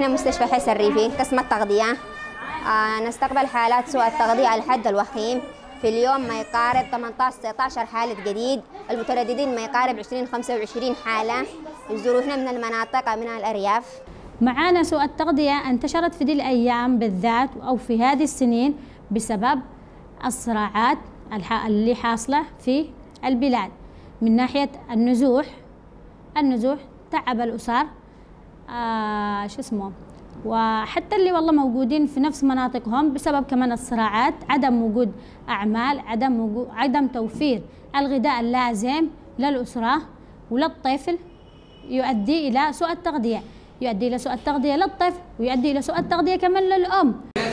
إحنا مستشفى حس الريفي قسم التغذية. نستقبل حالات سوء التغذية على الحد الوخيم، في اليوم ما يقارب 18-19 حالة جديد، المترددين ما يقارب 20-25 حالة يزوروا هنا من المناطق من الأرياف. معانا سوء التغذية انتشرت في دي الأيام بالذات أو في هذه السنين بسبب الصراعات اللي حاصلة في البلاد. من ناحية النزوح تعب الأسر وحتى اللي والله موجودين في نفس مناطقهم بسبب كمان الصراعات، عدم وجود أعمال، عدم توفير الغذاء اللازم للأسرة وللطفل، يؤدي إلى سوء التغذية، يؤدي إلى سوء التغذية للطفل ويؤدي إلى سوء التغذية كمان للأم.